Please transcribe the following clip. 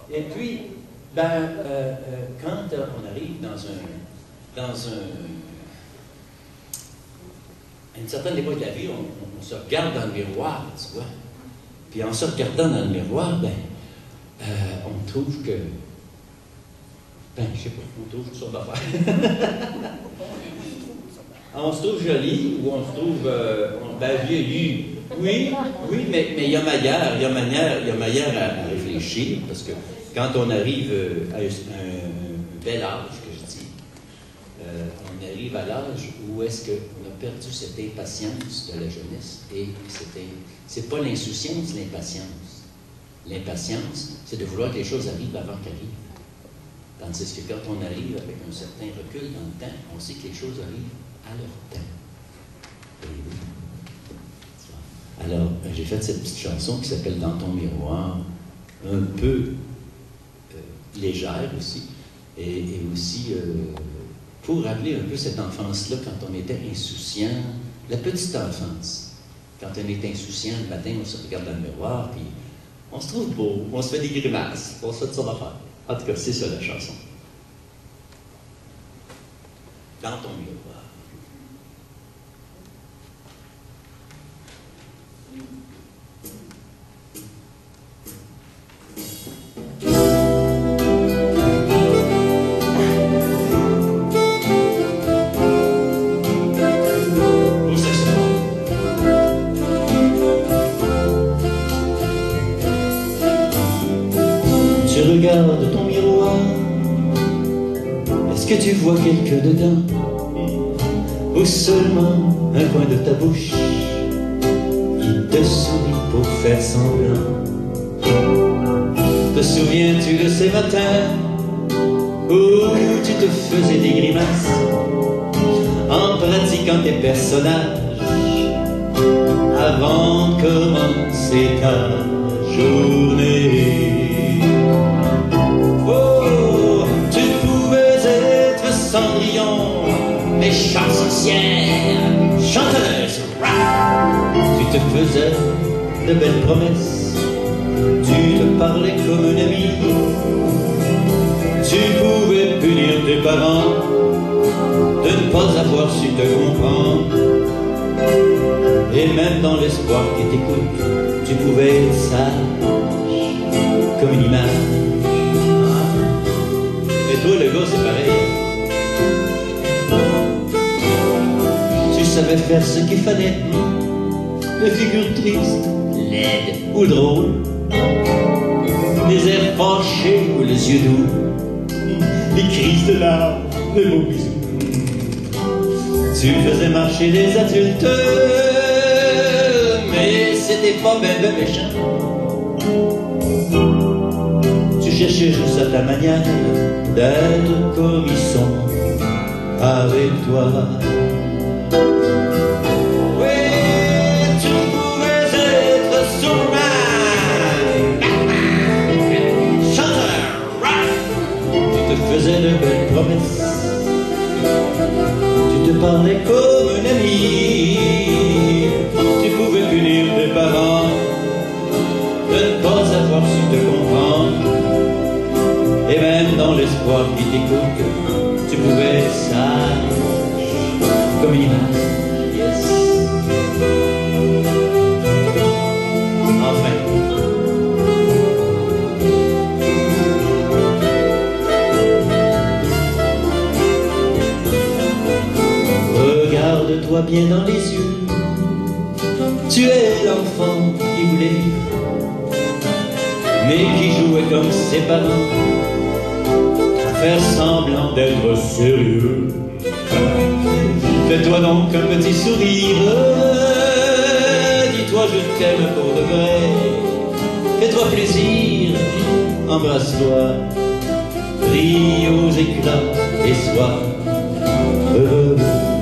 Et puis, ben, quand on arrive à une certaine époque de la vie, on se regarde dans le miroir, tu vois. Puis en se regardant dans le miroir, ben, on trouve que... Ben, je sais pas, on trouve toutes sortes d'affaires. On se trouve joli ou on se trouve ben, vieilli. Oui, mais il y a manière à réfléchir, parce que quand on arrive à un bel âge, que je dis, on arrive à l'âge où est-ce qu'on a perdu cette impatience de la jeunesse, et c'est pas l'insouciance, l'impatience. L'impatience, c'est de vouloir que les choses arrivent avant qu'elles arrivent. Tandis que quand on arrive avec un certain recul dans le temps, on sait que les choses arrivent à leur temps. Alors, j'ai fait cette petite chanson qui s'appelle « Dans ton miroir », un peu légère aussi, et aussi pour rappeler un peu cette enfance-là quand on était insouciant, la petite enfance. Quand on est insouciant, le matin, on se regarde dans le miroir, puis on se trouve beau, on se fait des grimaces, on se fait toutes sortes d'affaires. En tout cas, c'est ça la chanson. Dans ton miroir. Tu regardes ton miroir, est-ce que tu vois quelqu'un dedans? Ou seulement un coin de ta bouche qui te sourit pour faire semblant? Te souviens-tu de ces matins où tu te faisais des grimaces en pratiquant tes personnages avant de commencer ta journée? Cendrillon, les chansonnières, chanteuses, rap. Tu te faisais de belles promesses, tu te parlais comme un ami. Tu pouvais punir tes parents de ne pas avoir su te comprendre. Et même dans l'espoir qui t'écoute, tu pouvais être sage comme une image. Et toi, le gars, c'est pareil. Tu savais faire ce qu'il fallait, les figures tristes, laides ou drôles, les airs fâchés ou les yeux doux, les crises de larmes, les beaux bisous. Tu faisais marcher les adultes, mais c'était pas ben méchant. Tu cherchais juste à ta manière d'être comme ils sont avec toi. Oui, tu pouvais être sourd-man, chanteur, rap. Tu te faisais de belles promesses, tu te parlais comme un ami. Tu pouvais punir tes parents de ne pas avoir su te comprendre. Et même dans l'espoir qui t'écoute, tu pouvais être sage comme une image. Yes. Enfin. Regarde-toi bien dans les yeux. Tu es l'enfant qui voulait vivre, mais qui jouait comme ses parents, à faire semblant d'être sérieux. Fais-toi donc un petit sourire, dis-toi je t'aime pour de vrai. Fais-toi plaisir, embrasse-toi, ris aux éclats et sois heureux.